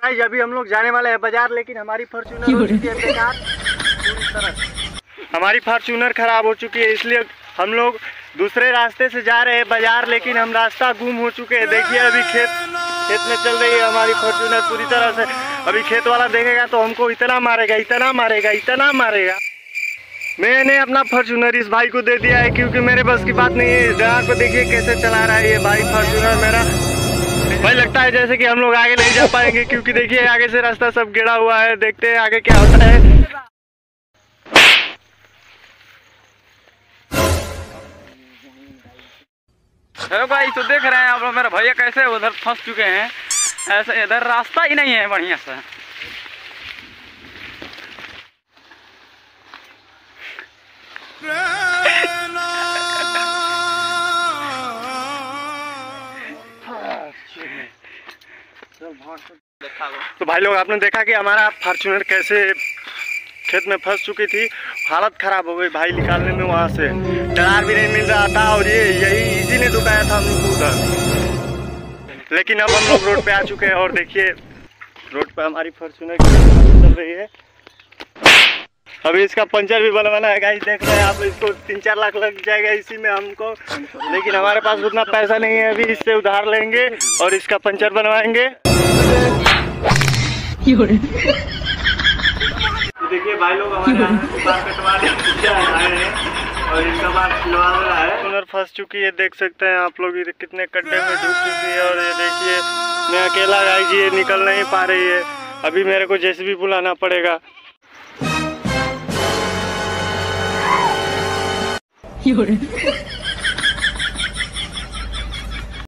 Guys अभी हम लोग जाने वाले हैं बाजार, लेकिन हमारी फॉर्च्यूनर हो चुकी है बेकार पूरी तरह। हमारी फॉर्च्यूनर खराब हो चुकी है, इसलिए हम लोग दूसरे रास्ते से जा रहे हैं बाजार, लेकिन हम रास्ता गुम हो चुके हैं। देखिए अभी खेत में चल रही है हमारी फॉर्च्यूनर पूरी तरह से। अभी खेत वाला देखेगा तो हमको इतना मारेगा, इतना मारेगा, इतना मारेगा। मैंने अपना फॉर्च्यूनर इस भाई को दे दिया है, क्योंकि मेरे बस की बात नहीं है। ड्राइवर को देखिए कैसे चला रहा है ये भाई फॉर्च्यूनर मेरा। भाई लगता है जैसे कि हम लोग आगे नहीं जा पाएंगे, क्योंकि देखिए आगे से रास्ता सब गिरा हुआ है। देखते हैं आगे क्या होता है। हेलो भाई, तो देख रहे हैं आप लोग मेरा भैया कैसे उधर फंस चुके हैं। ऐसे इधर रास्ता ही नहीं है बढ़िया से। तो भाई लोग आपने देखा कि हमारा फॉर्च्यूनर कैसे खेत में फंस चुकी थी। हालत खराब हो गई भाई निकालने में, वहाँ से डरार भी नहीं मिल रहा था। और यही इसी ने दुखाया था हम लोग को उधर। लेकिन अब हम लोग रोड पे आ चुके हैं और देखिए रोड पे हमारी फॉर्च्यूनर चल रही है। अभी इसका पंचर भी बनवाना है गाइस, देख रहे हैं आप। इसको 3-4 लाख लग जाएगा इसी में हमको, लेकिन हमारे पास उतना पैसा नहीं है। अभी इससे उधार लेंगे और इसका पंचर बनवाएंगे। देखिए भाई लोग हमारे बाल कटवाने आए हैं और इनका बाल खिलवा रहा है। फॉर्च्यूनर फंस चुकी है, देख सकते हैं आप लोग कितने गड्ढे में डूब चुकी है। और ये देखिए मैं अकेला गाइस, ये निकल नहीं पा रही है। अभी मेरे को जेसीबी बुलाना पड़ेगा। 有人